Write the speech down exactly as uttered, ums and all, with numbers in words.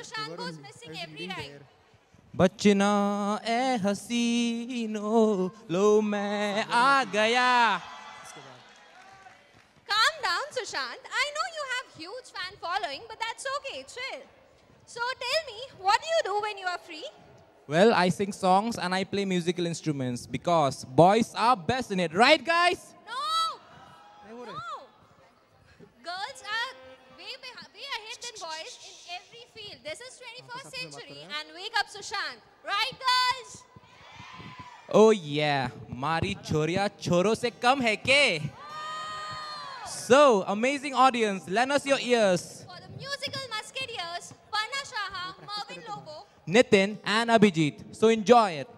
Sushant goes missing every time. बचना ए हसीनो लो मैं आ गया. Calm down, Sushant. I know you have huge fan following, but that's okay. Chill. So tell me, what do you do when you are free? Well, I sing songs and I play musical instruments because boys are best in it, right, guys? No! No! Girls are way, way ahead than boys in every field. This is twenty-first century and wake up, Sushant. Right, guys? Oh yeah, Mari choria choro se kam hai ke? So, amazing audience, lend us your ears. For the musical musketeers, Panna Shaha, Mervin Lobo, Nitin and Abhijit. So enjoy it.